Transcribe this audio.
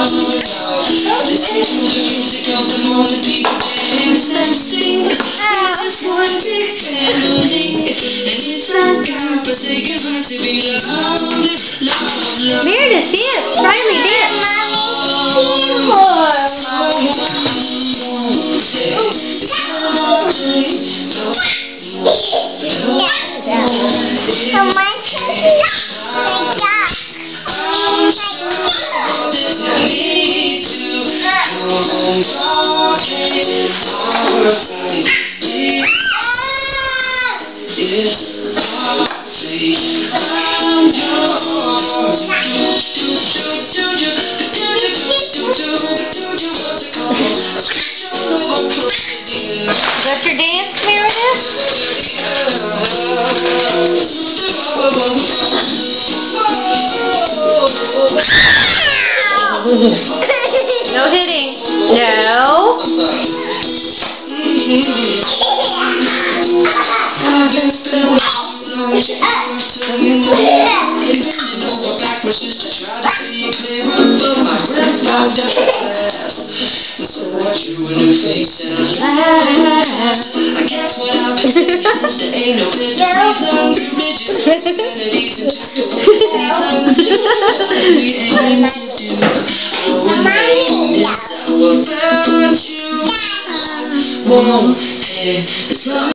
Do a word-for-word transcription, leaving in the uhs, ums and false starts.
Meredith, dance! Riley, dance! Is that your dance, Meredith? No hitting. No. So what you in your face and last I guess what I've been saying is there ain't no better reason to religious identities and just go to seasons we aim to do our name is our virtue won't pay.